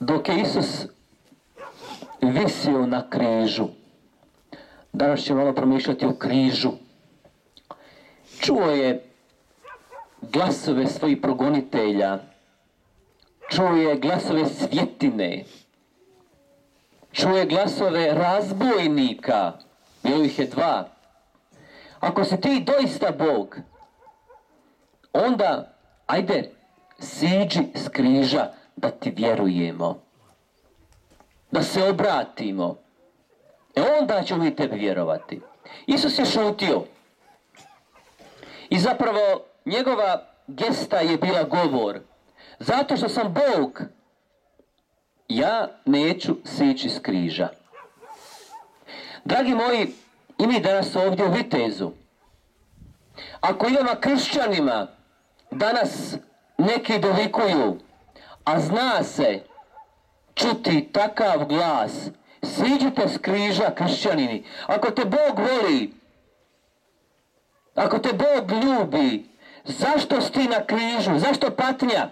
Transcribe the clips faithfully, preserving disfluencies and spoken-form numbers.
Dok je Isus visio na križu, danas ćemo malo promišljati o križu, čuo je glasove svojih progonitelja, čuo je glasove svjetine, čuo je glasove razbojnika, bilo ih je dva. Ako si ti doista Bog, onda ajde, siđi s križa da ti vjerujemo, da se obratimo. E onda ćemo mi tebi vjerovati. Isus je šutio. I zapravo njegova gesta je bila govor. Zato što sam Bog, ja neću sići s križa. Dragi moji, i mi danas ovdje u Vitezu, ako idemo kršćanima, danas neki dovikuju, a zna se čuti takav glas, siđite s križa kršćanini. Ako te Bog voli, ako te Bog ljubi, zašto si ti na križu? Zašto patnja?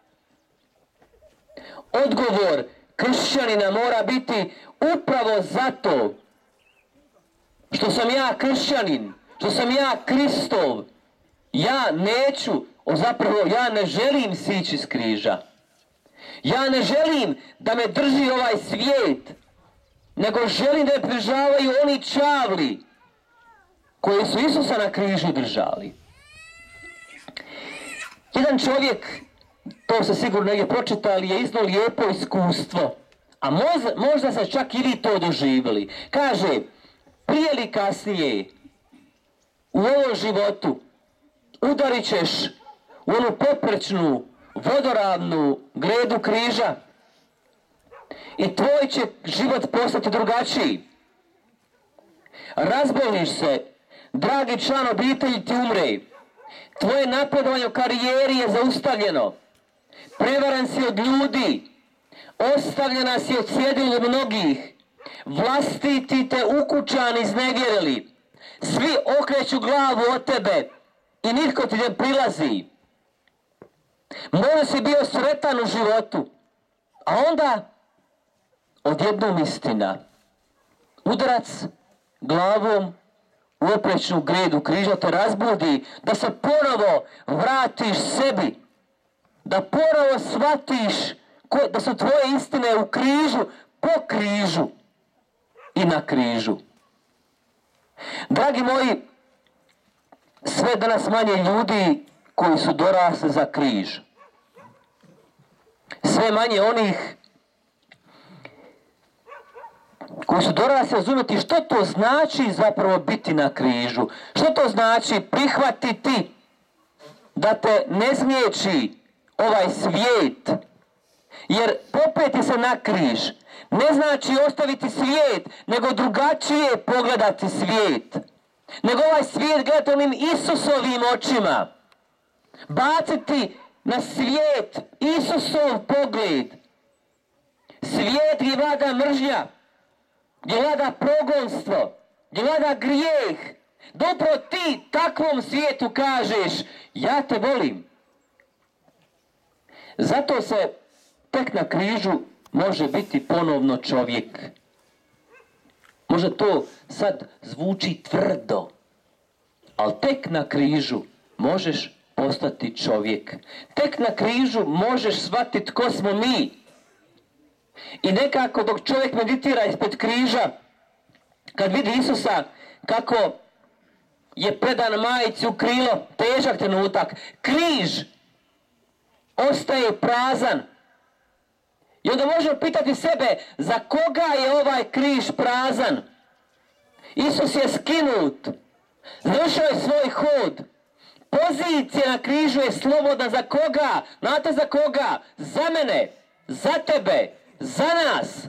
Odgovor kršćanina mora biti upravo zato što sam ja kršćanin, što sam ja Kristov. Ja neću, zapravo ja ne želim sići s križa. Ja ne želim da me drži ovaj svijet, nego želim da me prižavaju oni čavli koji su Isusa na križu držali. Jedan čovjek, to se sigurno negdje pročitali, je iznao lijepo iskustvo, a možda, možda se čak i vi to doživjeli. Kaže, prije ili kasnije u ovom životu udarit ćeš u onu poprečnu, vodoravnu gredu križa i tvoj će život postati drugačiji. Razboliš se, dragi član obitelji ti umre, tvoje napredovanje u karijeri je zaustavljeno, prevaren si od ljudi, ostavljena si od cjedilu mnogih, vlastiti te ukućani iznevjerili, svi okreću glavu od tebe i nitko ti ne prilazi. Možda si bio sretan u životu, a onda odjednom istina. Udarac glavom u oprečnu gredu križa te razbudi da se ponovo vratiš sebi, da ponovo shvatiš da su tvoje istine u križu, po križu i na križu. Dragi moji, sve danas manje ljudi koji su dorasli za križ. Sve manje onih koji su dorasli razumjeti što to znači zapravo biti na križu. Što to znači prihvatiti da te ne zniječi ovaj svijet. Jer popeti se na križ ne znači ostaviti svijet, nego drugačije pogledati svijet. Nego ovaj svijet gledati onim Isusovim očima. Baciti na svijet Isusov pogled. Svijet gdje vlada mržnja, gdje vlada progonstvo, gdje vlada grijeh. Da upravo ti takvom svijetu kažeš, ja te volim. Zato se tek na križu može biti ponovno čovjek. Možda to sad zvuči tvrdo, ali tek na križu možeš postati čovjek. Tek na križu možeš shvatiti tko smo mi. I nekako dok čovjek meditira ispred križa, kad vidi Isusa kako je predan majici u krilo, težak trenutak, križ ostaje prazan. I onda možemo pitati sebe, za koga je ovaj križ prazan? Isus je skinut, završio je svoj hod. Pozicija na križu je slobodna za koga? Znate za koga? Za mene, za tebe, za nas.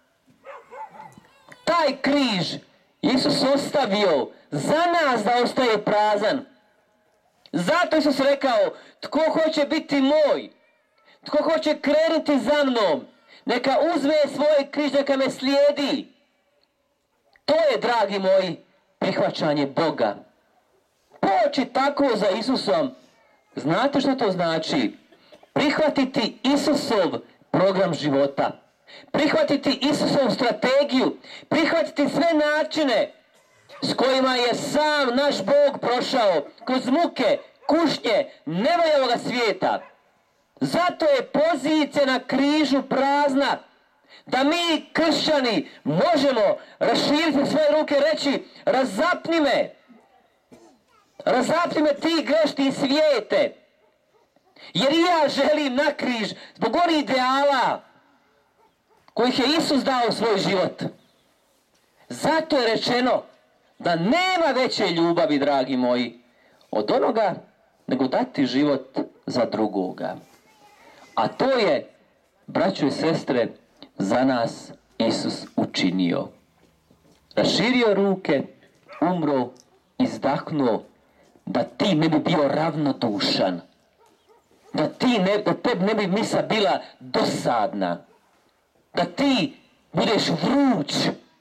Taj križ Isus ostavio za nas da ostaje prazan. Zato Isus rekao, tko hoće biti moj, tko hoće krenuti za mnom, neka uzme svoj križ, neka me slijedi. To je, dragi moji, prihvaćanje Boga. Poći tako za Isusom. Znate što to znači? Prihvatiti Isusov program života. Prihvatiti Isusovu strategiju. Prihvatiti sve načine s kojima je sam naš Bog prošao kroz muke, kušnje, nevoljavoga svijeta. Zato je pozicija na križu prazna. Da mi, kršćani, možemo raširiti svoje ruke i reći: razapni me. Razapni me ti grešni svijete. Jer i ja želim na križ zbog onih ideala kojih je Isus dao svoj život. Zato je rečeno da nema veće ljubavi, dragi moji, od onoga nego dati život za drugoga. A to je, braćo i sestre, za nas Isus učinio. Raširio ruke, umro, izdahnuo, da ti ne bi bio ravnodušan. Da ti ne, da tebi ne bi misa bila dosadna. Da ti budeš vruć.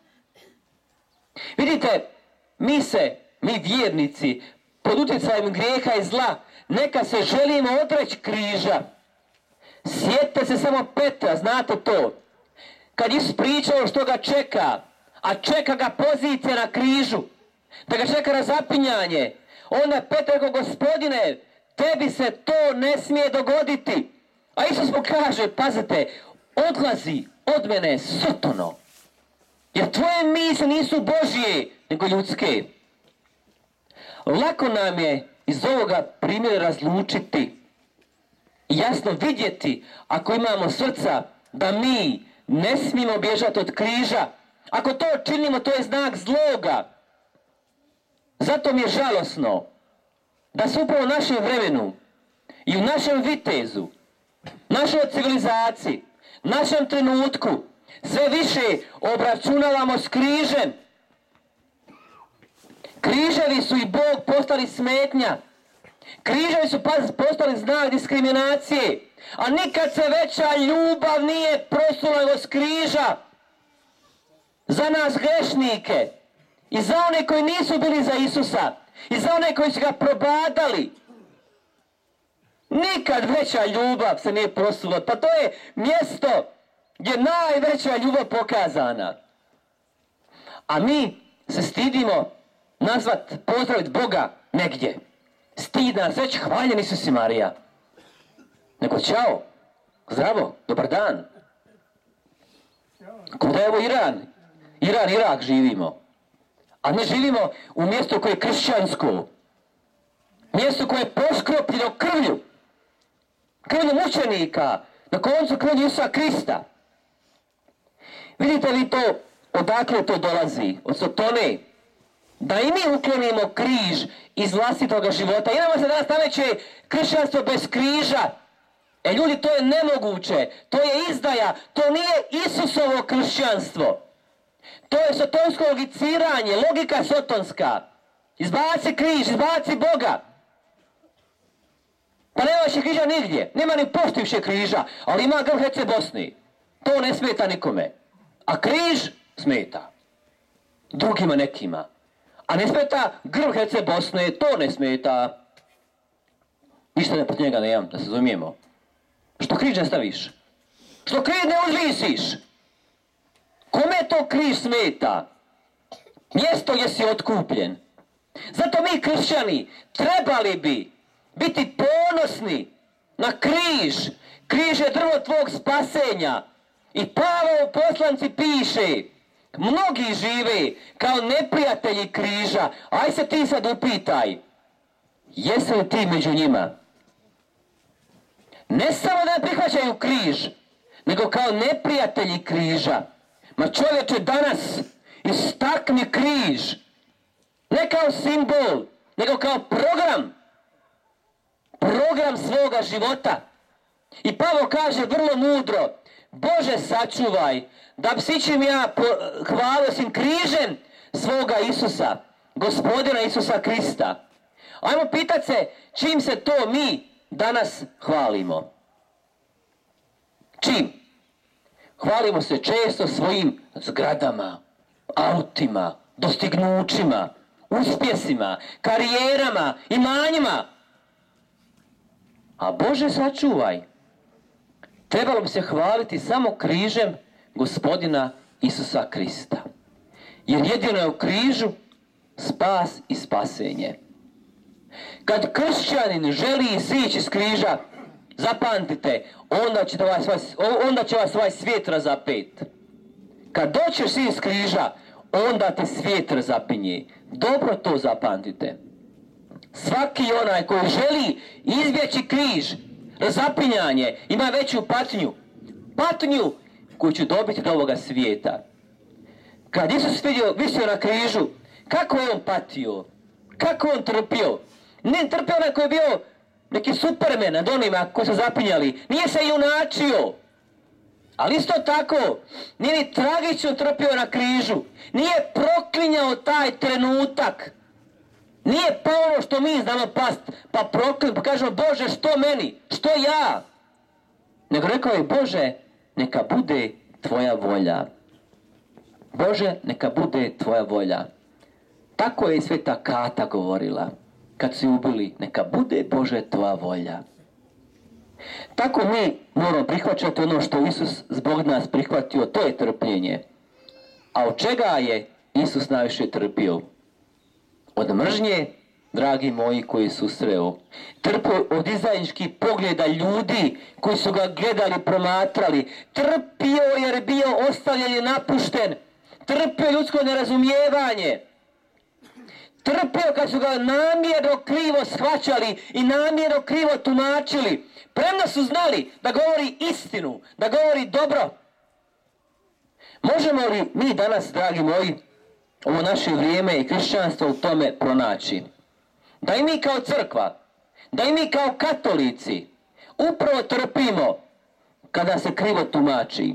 Vidite, mi se, mi vjernici, pod utjecajem grijeha i zla, neka se želimo odreći križa. Sjetite se samo Petra, znate to. Kad Isus pričao što ga čeka, a čeka ga pozicija na križu, da ga čeka razapinjanje, onda Petar rekao: Gospodine, tebi se to ne smije dogoditi. A Isus mu kaže: pazite, odlazi od mene, Sotono, jer tvoje misli nisu Božje, nego ljudske. Lako nam je iz ovoga primjera razlučiti i jasno vidjeti, ako imamo srca, da mi ne smijemo bježati od križa. Ako to činimo, to je znak zloga. Zato mi je žalosno da se upravo u našem vremenu i u našem vitezu, našoj civilizaciji, našem trenutku sve više obračunavamo s križem. Križevi su i Bog postali smetnja. Križevi su postali znak diskriminacije. A nikad se veća ljubav nije prosula nego s križa. Za nas grešnike. I za one koji nisu bili za Isusa. I za one koji su ga probadali. Nikad veća ljubav se nije prosula. Pa to je mjesto gdje je najveća ljubav pokazana. A mi se stidimo nazvat, pozdraviti Boga negdje. Stid nas reći: hvaljen Isus i Marija. Nego čao, zdravo, dobar dan. Kuda je ovo Iran? Iran, Irak živimo. A ne živimo u mjestu koje je kršćansko. Mjesto koje je poskropljeno krvlju. Krvlju mučenika. Na koncu krvlju Isusa Krista. Vidite li to, odakle to dolazi? Od Sotone. Da i mi uklonimo križ iz vlastitoga života. I nama se danas nameće kršćanstvo bez križa. E ljudi, to je nemoguće. To je izdaja. To nije Isusovo kršćanstvo. To je sotonsko logiciranje. Logika sotonska. Izbaci križ, izbaci Boga. Pa nema više križa nigdje. Nema ni pošti više križa. Ali ima grb Herceg Bosni. To ne smeta nikome. A križ smeta. Drugima nekima. A ne smeta grb Herceg Bosne, to ne smeta. Ništa ne protiv njega nemam, da se razumijemo. Što križ ne staviš? Što križ ne uzvisiš? Kome to križ smeta? Mjesto gdje si otkupljen. Zato mi, kršćani, trebali bi biti ponosni na križ. Križ je drvo tvog spasenja. I Pavao u poslanci piše: mnogi žive kao neprijatelji križa. Aj se ti sad upitaj, jesi li ti među njima? Ne samo da ne prihvaćaju križ, nego kao neprijatelji križa. Ma čovječe, danas istakni križ. Ne kao simbol, nego kao program. Program svoga života. I Pavao kaže vrlo mudro: Bože, sačuvaj da psićim ja hvalio sim križem svoga Isusa, Gospodina Isusa Krista. Ajmo pitat se čim se to mi danas hvalimo. Čim? Hvalimo se često svojim zgradama, autima, dostignućima, uspjesima, karijerama, imanjima. A Bože, sačuvaj. trebalo bi se hvaliti samo križem Gospodina Isusa Krista. Jer jedino je u križu spas i spasenje. Kad kršćanin želi sići s križa, zapamtite, onda će, vas, onda će vas ovaj svijet razapet. Kad doćeš si s križa, onda te svijet razapinje. Dobro to zapamtite. Svaki onaj koji želi izbjeći križ, razapinjanje, ima veću patnju. Patnju koju će dobiti od ovoga svijeta. Kad Isus vidio, visio na križu, kako je on patio? Kako je on trpio? Ne trpio onaj koji je bio neki supermen nad onima koji su zapinjali. Nije se junačio. Ali isto tako, nije ni tragično trpio na križu. Nije proklinjao taj trenutak. Nije pa ono što mi znamo past, pa proklinjamo, pa kažemo Bože što meni, što ja? Nego rekao je Bože, neka bude tvoja volja. Bože, neka bude tvoja volja. Tako je i sveta Kata govorila. Kad su ubili, neka bude Bože tvoja volja. Tako mi moramo prihvaćati ono što Isus zbog nas prihvatio, to je trpljenje. A od čega je Isus najviše trpio? Od mržnje, dragi moji, koji su sreo. Trpio od izdajničkih pogleda ljudi koji su ga gledali, promatrali. Trpio jer je bio ostavljen i napušten. Trpio ljudsko nerazumijevanje. Trpio kad su ga namjerno krivo shvaćali i namjerno krivo tumačili. Premda su znali da govori istinu, da govori dobro. Možemo li mi danas, dragi moji, ovo naše vrijeme i kršćanstvo u tome pronaći? Da i mi kao crkva, da i mi kao katolici upravo trpimo kada se krivo tumači.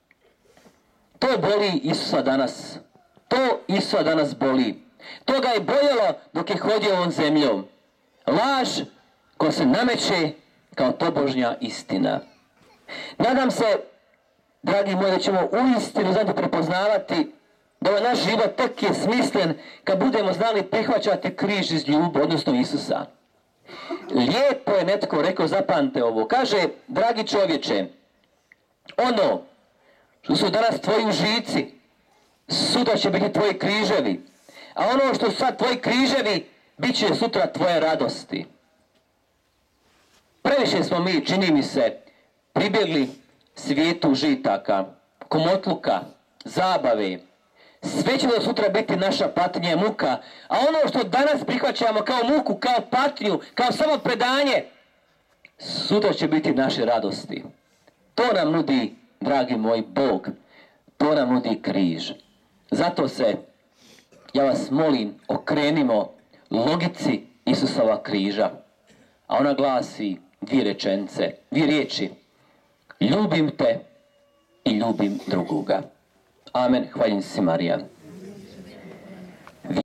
To boli Isusa danas. To Isusa danas boli. To ga je boljelo dok je hodio ovom zemljom. Laž koja se nameće kao tobožnja istina. Nadam se, dragi moji, da ćemo uistinu znati prepoznavati da ovaj naš život tek je smislen kad budemo znali prihvaćati križ iz ljubavi, odnosno Isusa. Lijepo je netko rekao, zapamte ovo, kaže, dragi čovječe, ono što su danas tvoji užici, sutra će biti tvoji križevi, a ono što su sad tvoji križevi, bit će sutra tvoje radosti. Previše smo mi, čini mi se, pribjegli svijetu užitaka, komotluka, zabave. Sve će do sutra biti naša patnja i muka, a ono što danas prihvaćamo kao muku, kao patnju, kao samo predanje, sutra će biti naše radosti. To nam nudi, dragi moj, Bog. To nam nudi križ. Zato se, ja vas molim, okrenimo logici Isusova križa. A ona glasi dvije rečenice, dvije riječi. Ljubim te i ljubim drugoga. Amen. Hvaljen si Marija.